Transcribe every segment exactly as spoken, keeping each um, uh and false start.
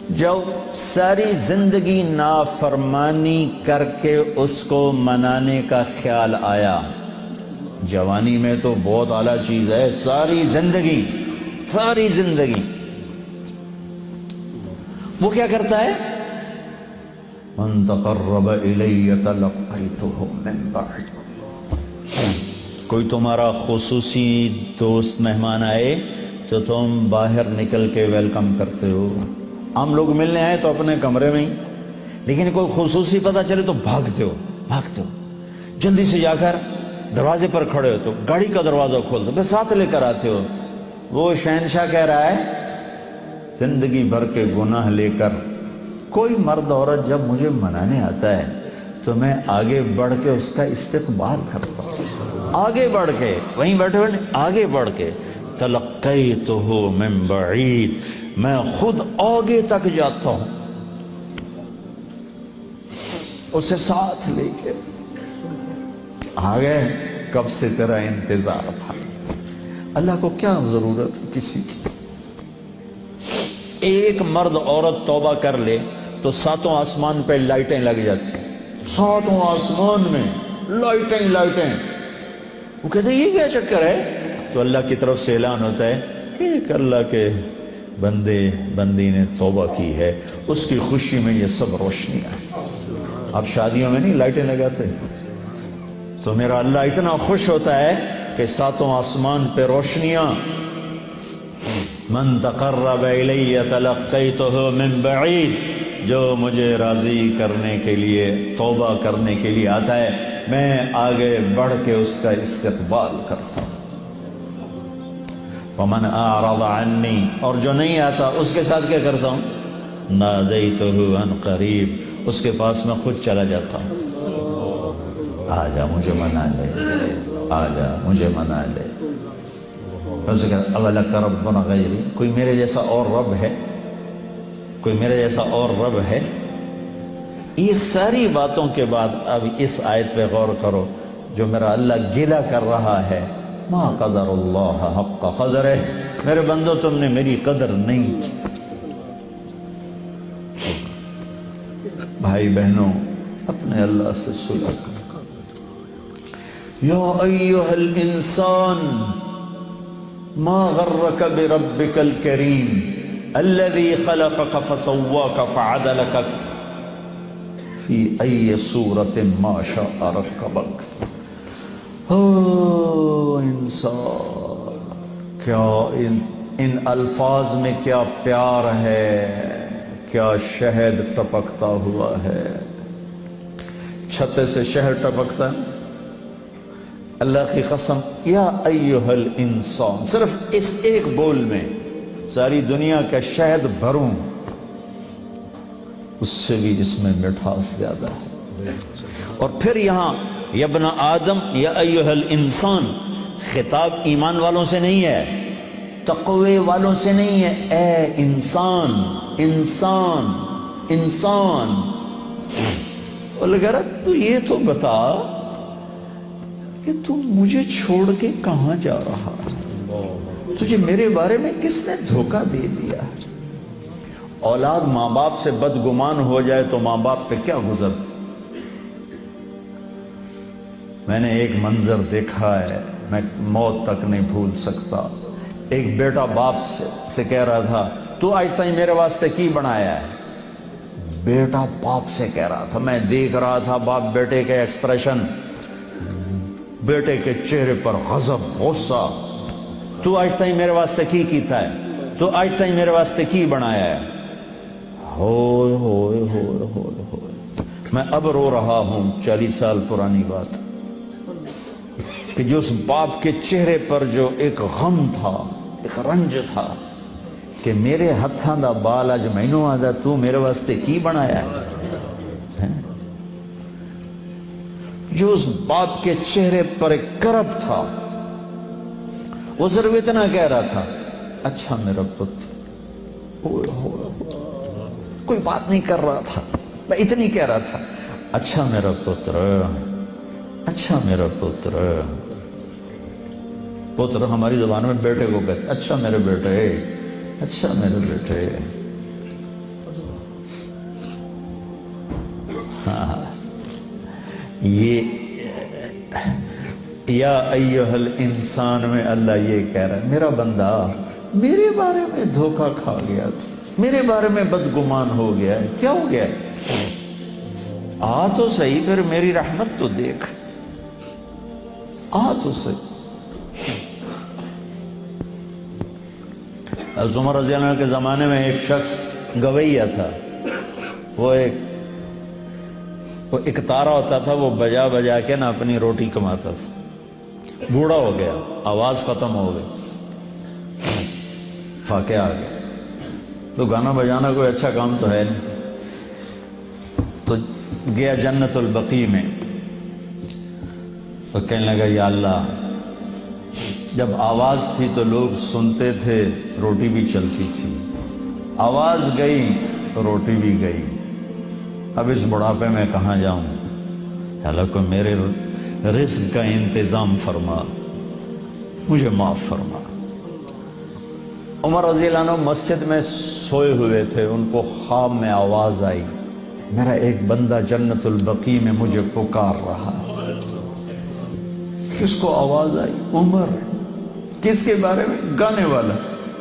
جب ساری زندگی نافرمانی کر کے اس کو منانے کا خیال آیا، جوانی میں تو بہت اعلیٰ چیز ہے، ساری زندگی ساری زندگی وہ کیا کرتا ہے؟ من تقرب الی تلقیتہ من بعد، کوئی تمہارا خصوصی دوست مہمان آئے تو تم باہر نکل کے ویلکم کرتے ہو۔ ہم لوگ ملنے آئے تو اپنے کمرے میں ہی، لیکن کوئی خصوصی پتہ چلے تو بھاگتے ہو بھاگتے ہو جلدی سے جا کر دروازے پر کھڑے ہو تو گاڑی کا دروازہ کھول دو، بس ساتھ لے کر آتے ہو۔ وہ شہنشاہ کہہ رہا ہے زندگی بھر کے گناہ لے کر کوئی مرد عورت جب مجھے منانے آتا ہے تو میں آگے بڑھ کے اس کا استقبال کرتا ہوں، آگے بڑھ کے، وہیں بیٹھے ہوئے آگے بڑھ کے تلقیتہ من بعید، میں خود آگے تک جاتا ہوں اسے ساتھ لے کے۔ آگے کب سے تیرا انتظار تھا، اللہ کو کیا ضرورت ہے کسی کی؟ ایک مرد عورت توبہ کر لے تو ساتوں آسمان پہ لائٹیں لگ جاتی، ساتوں آسمان میں لائٹیں لائٹیں۔ وہ کہتے ہیں یہ کیا چکر ہے؟ تو اللہ کی طرف سے اعلان ہوتا ہے ایک اللہ کے بندے بندی نے توبہ کی ہے، اس کی خوشی میں یہ سب روشنیاں ہیں۔ اب شادیوں میں نہیں لائٹیں لگاتے، تو میرا اللہ اتنا خوش ہوتا ہے کہ ساتوں آسمان پہ روشنیاں۔ من تقرب الی تلقیتہ من بعید، جو مجھے راضی کرنے کے لیے توبہ کرنے کے لیے آتا ہے میں آگے بڑھ کے اس کا استقبال کرتا ہوں۔ ومن اعرض عنی، اور جو نہیں آتا اس کے ساتھ کیا کرتا ہوں؟ نادیتہ عن قریب، اس کے پاس میں خود چلا جاتا ہوں۔ آجا مجھے منا لے، آجا مجھے منا لے۔ اسے کہا اولک رب غیری، کوئی میرے جیسا اور رب ہے؟ کوئی میرے جیسا اور رب ہے؟ یہ ساری باتوں کے بعد اب اس آیت پہ غور کرو جو میرا اللہ گلہ کر رہا ہے، ما قدر اللہ حق قدرہ، میرے بندو تم نے میری قدر نہیں کی۔ بھائی بہنوں اپنے اللہ سے صلح کرو۔ یا ایہا الانسان ما غرک بربک الکریم الذی خلقک فسواک فعدلک فی ای صورت ما شاء رکبک۔ او انسان، کیا ان, ان الفاظ میں کیا پیار ہے، کیا شہد ٹپکتا ہوا ہے۔ چھتے سے شہد ٹپکتا ہے، اللہ کی قسم، یا ایہا الانسان، صرف اس ایک بول میں ساری دنیا کا شہد بھروں اس سے بھی اس میں مٹھاس زیادہ ہے۔ اور پھر یہاں یا ابن آدم یا ایہا الانسان، خطاب ایمان والوں سے نہیں ہے، تقوی والوں سے نہیں ہے، اے انسان انسان انسان۔ اور لگا رہا تو یہ تو بتا کہ تم مجھے چھوڑ کے کہاں جا رہا ہے، تجھے میرے بارے میں کس نے دھوکہ دے دیا؟ اولاد ماں باپ سے بدگمان ہو جائے تو ماں باپ پہ کیا گزر۔ میں نے ایک منظر دیکھا ہے میں موت تک نہیں بھول سکتا۔ ایک بیٹا باپ سے, سے کہہ رہا تھا تو آج تک میرے واسطے کی بنایا ہے۔ بیٹا باپ سے کہہ رہا تھا، میں دیکھ رہا تھا باپ بیٹے کے ایکسپریشن، بیٹے کے چہرے پر غضب، غصہ، تو آج تک میرے واسطے کی کیتا ہے، تو آج تک میرے واسطے کی بنایا ہے۔ ہوئے ہوئے ہوئے ہوئے ہوئے میں اب رو رہا ہوں، چالیس سال پرانی بات، کہ جو اس باپ کے چہرے پر جو ایک غم تھا، ایک رنج تھا کہ میرے ہتھاں دا بال اج مینوں آدا تو میرے واسطے کی بنایا ہے۔ جو اس باپ کے چہرے پر ایک کرب تھا، وہ صرف اتنا کہہ رہا تھا، اچھا میرا پتر، ہوئے ہوئے کوئی بات نہیں کر رہا تھا، میں اتنی کہہ رہا تھا، اچھا میرا پتر، اچھا میرا پتر۔ پتر ہماری زبان میں بیٹے کو کہتے، اچھا میرے بیٹے، اچھا میرے بیٹے۔ یہ یا ایہا الانسان میں اللہ یہ کہہ رہا ہے میرا بندہ میرے بارے میں دھوکہ کھا گیا تھا، میرے بارے میں بدگمان ہو گیا ہے، کیا ہو گیا ہے؟ آ تو صحیح، پھر میری رحمت تو دیکھ، آ تو صحیح۔ حضرت عمر رضی اللہ عنہ کے زمانے میں ایک شخص گویہ تھا، وہ ایک وہ ایک تارا ہوتا تھا، وہ بجا بجا کے نا اپنی روٹی کماتا تھا، بوڑھا ہو گیا، آواز ختم ہو گئی، فاقے آ گیا، تو گانا بجانا کوئی اچھا کام تو ہے نہیں، تو گیا جنت البقیع میں، تو کہنے لگا یا اللہ جب آواز تھی تو لوگ سنتے تھے، روٹی بھی چلتی تھی، آواز گئی تو روٹی بھی گئی، اب اس بڑھاپے میں کہاں جاؤں؟ اللہ کو میرے رزق کا انتظام فرما، مجھے معاف فرما۔ عمر رضی اللہ عنہ مسجد میں سوئے ہوئے تھے، ان کو خواب میں آواز آئی، میرا ایک بندہ جنت البقیع میں مجھے پکار رہا ہے۔ کس کو آواز آئی؟ عمر۔ کس کے بارے میں؟ گانے والا۔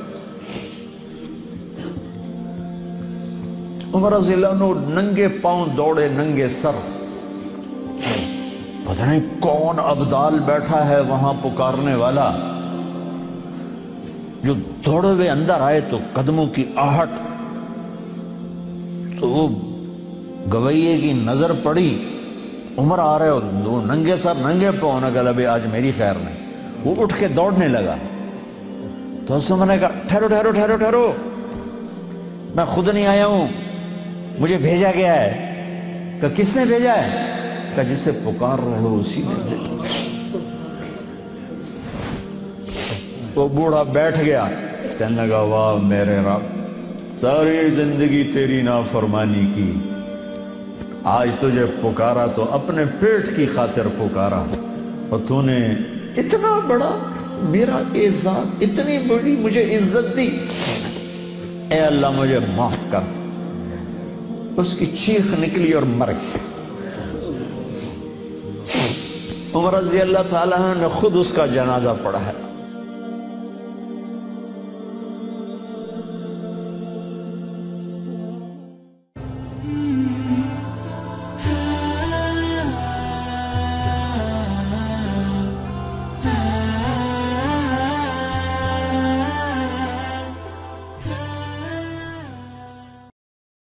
عمر رضی اللہ عنہ ننگے پاؤں دوڑے، ننگے سر، پتہ نہیں کون ابدال بیٹھا ہے وہاں پکارنے والا، جو دوڑے ہوئے اندر آئے تو قدموں کی آہٹ، تو وہ گویے کی نظر پڑی، عمر آ رہے اور دو ننگے سر ننگے پاؤں، نے کہا ابھی آج میری خیر نہیں، وہ اٹھ کے دوڑنے لگا، تو اس نے کہا ٹھہرو ٹھہرو ٹھہرو ٹھہرو، میں خود نہیں آیا ہوں، مجھے بھیجا گیا ہے۔ کہ کس نے بھیجا ہے؟ کہ جس سے پکار رہے ہو اسی نے بھیجا۔ وہ بوڑھا بیٹھ گیا، کہنے لگا واہ میرے رب، ساری زندگی تیری نافرمانی کی، آج تجھے پکارا تو اپنے پیٹ کی خاطر پکارا، اور تو نے اتنا بڑا میرا اعزاز، اتنی بڑی مجھے عزت دی، اے اللہ مجھے معاف کر۔ اس کی چیخ نکلی اور مر گئی۔ عمر رضی اللہ تعالیٰ نے خود اس کا جنازہ پڑھا ہے۔